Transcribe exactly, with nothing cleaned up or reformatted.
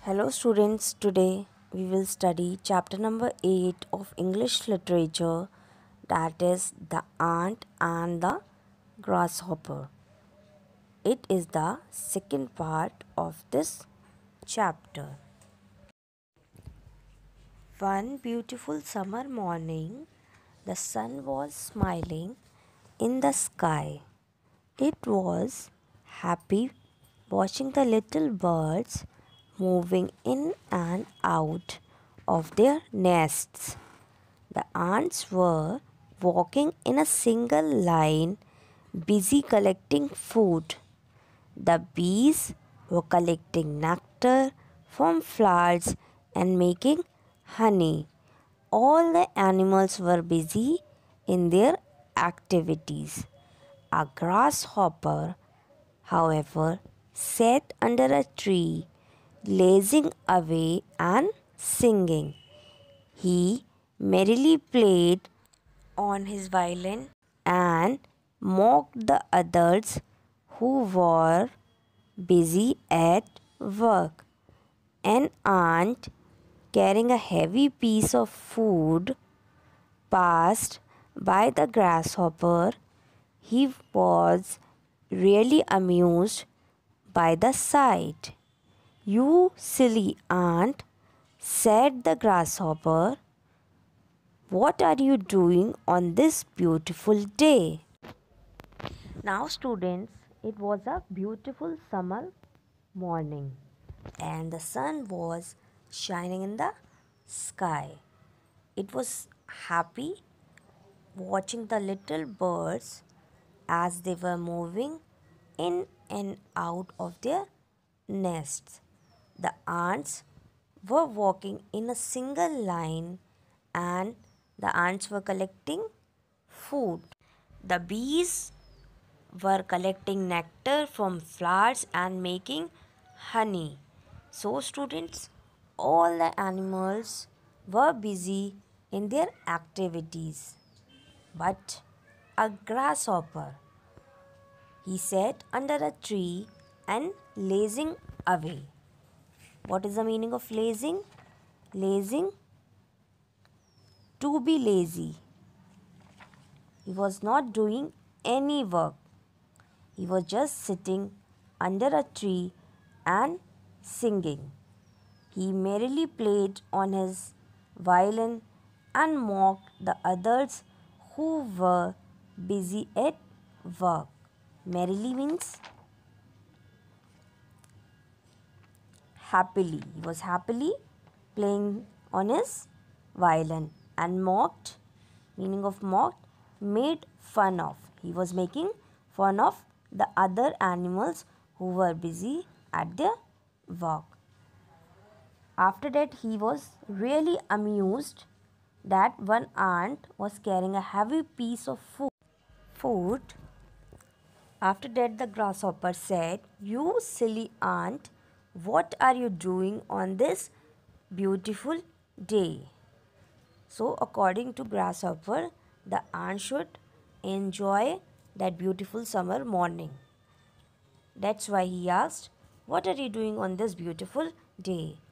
Hello students, today we will study chapter number eight of English literature, that is The Ant and the Grasshopper. It is the second part of this chapter. One beautiful summer morning, the sun was smiling in the sky. It was happy watching the little birds moving in and out of their nests. The ants were walking in a single line, busy collecting food. The bees were collecting nectar from flowers and making honey. All the animals were busy in their activities. A grasshopper, however, sat under a tree, lazing away and singing. He merrily played on his violin and mocked the others who were busy at work. An ant carrying a heavy piece of food passed by the grasshopper. He was really amused by the sight. "You silly ant," said the grasshopper, "what are you doing on this beautiful day?" Now students, it was a beautiful summer morning and the sun was shining in the sky. It was happy watching the little birds as they were moving in and out of their nests. The ants were walking in a single line and the ants were collecting food. The bees were collecting nectar from flowers and making honey. So students, all the animals were busy in their activities. But a grasshopper, he sat under a tree and lazing away. What is the meaning of lazing? Lazing, to be lazy. He was not doing any work. He was just sitting under a tree and singing. He merrily played on his violin and mocked the others who were busy at work. Merrily means happily. He was happily playing on his violin, and mocked, meaning of mocked, made fun of. He was making fun of the other animals who were busy at their work. After that, he was really amused that one ant was carrying a heavy piece of food. food. After that, the grasshopper said, "You silly ant, what are you doing on this beautiful day?" So according to grasshopper, the ant should enjoy that beautiful summer morning. That's why he asked, "What are you doing on this beautiful day?"